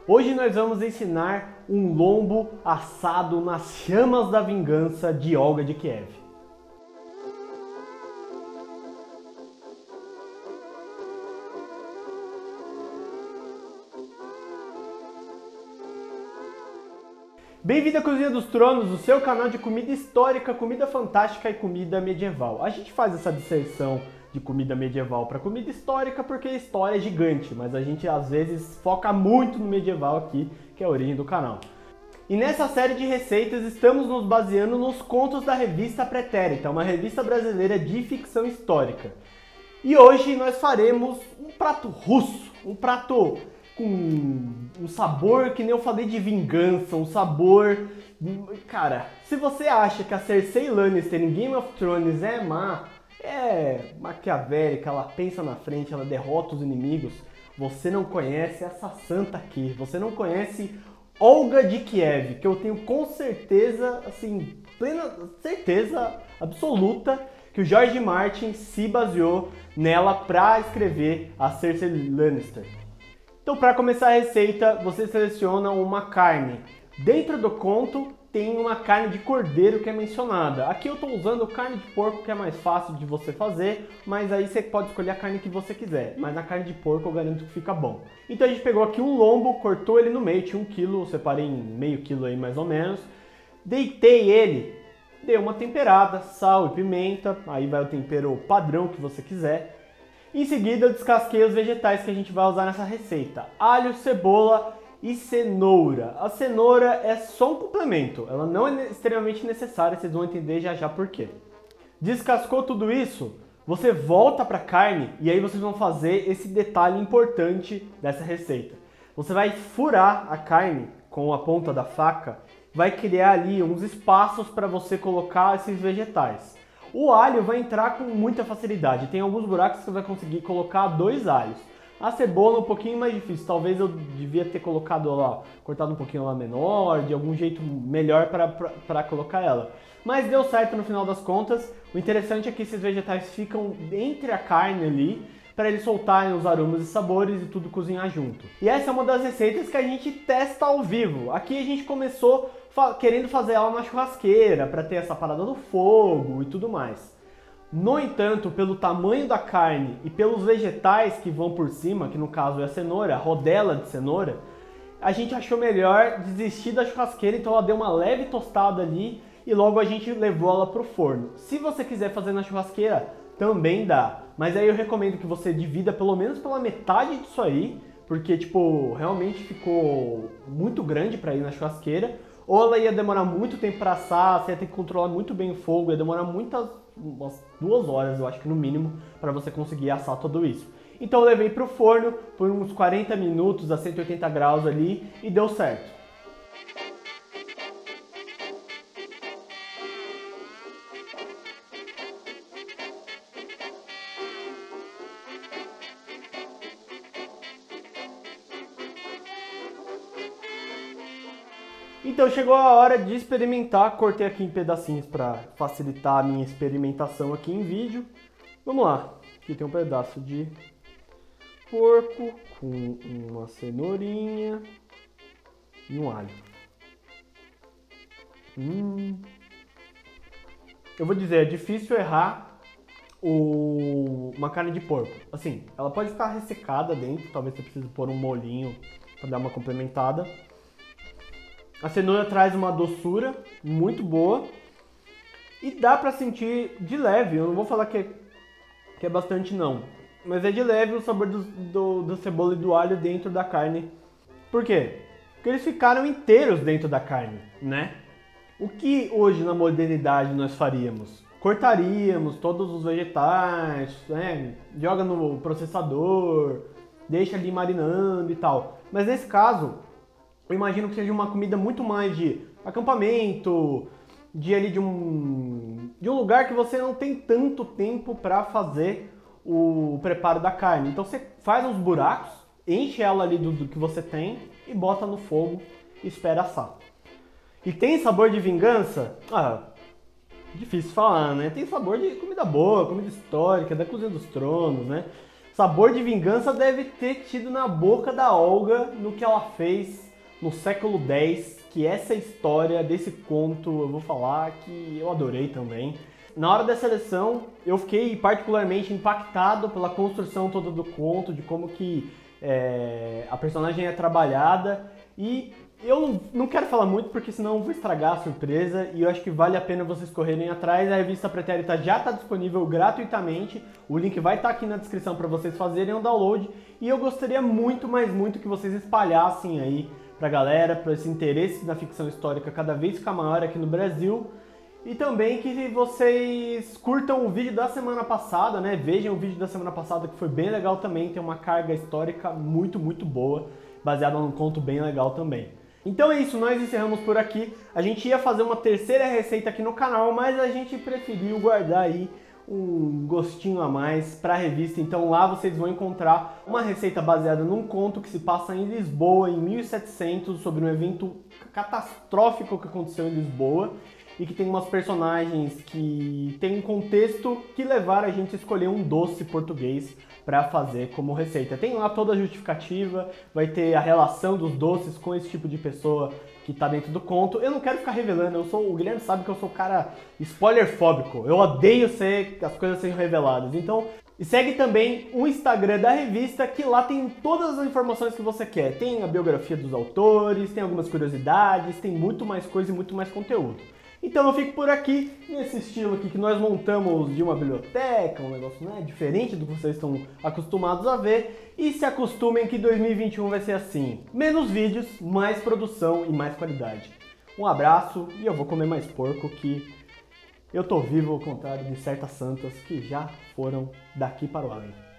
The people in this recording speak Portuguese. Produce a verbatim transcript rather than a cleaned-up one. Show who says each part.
Speaker 1: Hoje nós vamos ensinar um lombo assado nas chamas da vingança de Olga de Kiev. Bem-vindo à Cozinha dos Tronos, o seu canal de comida histórica, comida fantástica e comida medieval. A gente faz essa disserção de comida medieval para comida histórica porque a história é gigante, mas a gente às vezes foca muito no medieval aqui, que é a origem do canal. E nessa série de receitas estamos nos baseando nos contos da revista Pretérita, uma revista brasileira de ficção histórica. E hoje nós faremos um prato russo, um prato com um sabor que nem eu falei de vingança, um sabor... Cara, se você acha que a Cersei Lannister em Game of Thrones é má, é maquiavélica, ela pensa na frente, ela derrota os inimigos, você não conhece essa santa aqui, você não conhece Olga de Kiev, que eu tenho com certeza, assim, plena certeza absoluta que o George Martin se baseou nela para escrever a Cersei Lannister. Então, para começar a receita, você seleciona uma carne. Dentro do conto tem uma carne de cordeiro que é mencionada. Aqui eu estou usando carne de porco, que é mais fácil de você fazer, mas aí você pode escolher a carne que você quiser. Mas na carne de porco eu garanto que fica bom. Então a gente pegou aqui um lombo, cortou ele no meio, tinha um quilo, eu separei em meio quilo aí mais ou menos. Deitei ele, dei uma temperada, sal e pimenta, aí vai o tempero padrão que você quiser. Em seguida eu descasquei os vegetais que a gente vai usar nessa receita. Alho, cebola e cenoura. A cenoura é só um complemento, ela não é extremamente necessária, vocês vão entender já já por quê. Descascou tudo isso, você volta para a carne e aí vocês vão fazer esse detalhe importante dessa receita. Você vai furar a carne com a ponta da faca, vai criar ali uns espaços para você colocar esses vegetais. O alho vai entrar com muita facilidade, tem alguns buracos que você vai conseguir colocar dois alhos. A cebola é um pouquinho mais difícil, talvez eu devia ter colocado lá, cortado um pouquinho lá menor, de algum jeito melhor para colocar ela. Mas deu certo no final das contas. O interessante é que esses vegetais ficam entre a carne ali, para eles soltarem os aromas e sabores e tudo cozinhar junto. E essa é uma das receitas que a gente testa ao vivo. Aqui a gente começou fa- querendo fazer ela na churrasqueira, para ter essa parada do fogo e tudo mais. No entanto, pelo tamanho da carne e pelos vegetais que vão por cima, que no caso é a cenoura, a rodela de cenoura, a gente achou melhor desistir da churrasqueira, então ela deu uma leve tostada ali e logo a gente levou ela para o forno. Se você quiser fazer na churrasqueira, também dá, mas aí eu recomendo que você divida pelo menos pela metade disso aí, porque tipo, realmente ficou muito grande para ir na churrasqueira, ou ela ia demorar muito tempo para assar, você ia ter que controlar muito bem o fogo, ia demorar muitas, umas duas horas, eu acho que no mínimo, para você conseguir assar tudo isso. Então eu levei para o forno por uns quarenta minutos a cento e oitenta graus ali e deu certo. Então chegou a hora de experimentar, cortei aqui em pedacinhos para facilitar a minha experimentação aqui em vídeo. Vamos lá, aqui tem um pedaço de porco com uma cenourinha e um alho. Hum. Eu vou dizer, é difícil errar o... uma carne de porco. Assim, ela pode ficar ressecada dentro, talvez você precise pôr um molhinho para dar uma complementada. A cenoura traz uma doçura muito boa e dá pra sentir de leve, eu não vou falar que é, que é bastante não, mas é de leve o sabor do, do, do cebola e do alho dentro da carne. Por quê? Porque eles ficaram inteiros dentro da carne, né? O que hoje na modernidade nós faríamos? Cortaríamos todos os vegetais, né? Joga no processador, deixa ali marinando e tal. Mas nesse caso, eu imagino que seja uma comida muito mais de acampamento, de ali de um, de um lugar que você não tem tanto tempo para fazer o preparo da carne. Então você faz uns buracos, enche ela ali do, do que você tem e bota no fogo e espera assar. E tem sabor de vingança? Ah, difícil falar, né? Tem sabor de comida boa, comida histórica, da Cozinha dos Tronos, né? sabor de vingança deve ter tido na boca da Olga no que ela fez no século dez, que essa história desse conto eu vou falar que eu adorei também. Na hora da seleção, eu fiquei particularmente impactado pela construção toda do conto, de como que é, a personagem é trabalhada, e eu não, não quero falar muito porque senão eu vou estragar a surpresa, e eu acho que vale a pena vocês correrem atrás. A revista Pretérita já está disponível gratuitamente, o link vai estar aqui na descrição para vocês fazerem o download, e eu gostaria muito, mas muito que vocês espalhassem aí pra galera, para esse interesse na ficção histórica cada vez ficar maior aqui no Brasil. E também que vocês curtam o vídeo da semana passada, né? Vejam o vídeo da semana passada que foi bem legal também, tem uma carga histórica muito, muito boa, baseada num conto bem legal também. Então é isso, nós encerramos por aqui. A gente ia fazer uma terceira receita aqui no canal, mas a gente preferiu guardar aí um gostinho a mais para a revista. Então lá vocês vão encontrar uma receita baseada num conto que se passa em Lisboa em mil e setecentos, sobre um evento catastrófico que aconteceu em Lisboa, e que tem umas personagens que tem um contexto que levaram a gente a escolher um doce português para fazer como receita. Tem lá toda a justificativa, vai ter a relação dos doces com esse tipo de pessoa que tá dentro do conto. Eu não quero ficar revelando, eu sou, o Guilherme sabe que eu sou um cara spoilerfóbico, eu odeio ser, as coisas sejam reveladas. Então, e segue também o Instagram da revista, que lá tem todas as informações que você quer. Tem a biografia dos autores, tem algumas curiosidades, tem muito mais coisa e muito mais conteúdo. Então eu fico por aqui, nesse estilo aqui que nós montamos de uma biblioteca, um negócio, né, diferente do que vocês estão acostumados a ver. E se acostumem que dois mil e vinte e um vai ser assim: menos vídeos, mais produção e mais qualidade. Um abraço, e eu vou comer mais porco, que eu tô vivo ao contrário de certas santas que já foram daqui para o além.